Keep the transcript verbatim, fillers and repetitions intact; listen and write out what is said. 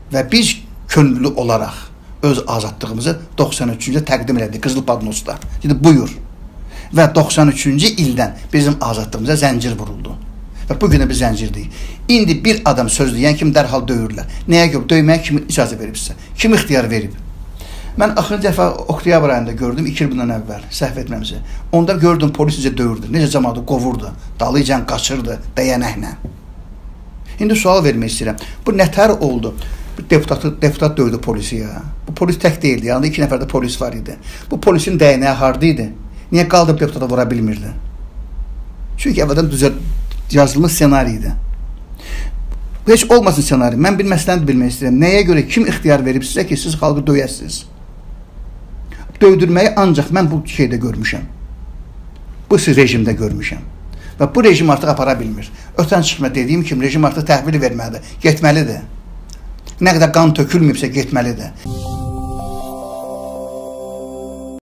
və biz könüllü olaraq öz azadlığımızı doxsan üçüncü təqdim elədik Qızıl Padnosda. Dedi, buyur. Və doxsan üçüncü ildən bizim azadlığımıza zəncir vuruldu. Və bu günə biz zəncirdik. İndi bir adam söz deyən kimi dərhal döyürlər. Nəyə görə? Döyməyə kim icazə veribsə? Kim ixtiyar verib? Mən axırıncı dəfə oktyabr ayında gördüm, iki il bundan əvvəl, səhv etməmsə. Onda gördüm, polis necə döyürdü, necə cəmaatı qovurdu, dalıcan qaçırdı, dəyənəklə. İndi sual vermək istəyirəm. Bu nətər oldu? Deputatı, deputat döydü polisi ya. Bu polis tək deyildi, yanında iki nəfər də polis var idi. Bu polisin dəyənəyi hardı idi? Niyə qaldırıb deputata vura bilmirdi? Çünki əvvəldən düzə yazılmış ssenari idi. Heç olmasın ssenari. Mən bir məsələni bilmək istəyirəm. Nəyə görə, kim ixtiyar verib sizə ki, siz xalqı döyəsiniz? Döydürməyi ancaq mən bu şeydə görmüşəm. Bu rejimdə görmüşəm. Və bu rejim artıq apara bilmir. Ötən çıxma dediyim kimi rejim artıq təhvil verməlidir, getməlidir. Nə qədər qan tökülməyibsə getməlidir.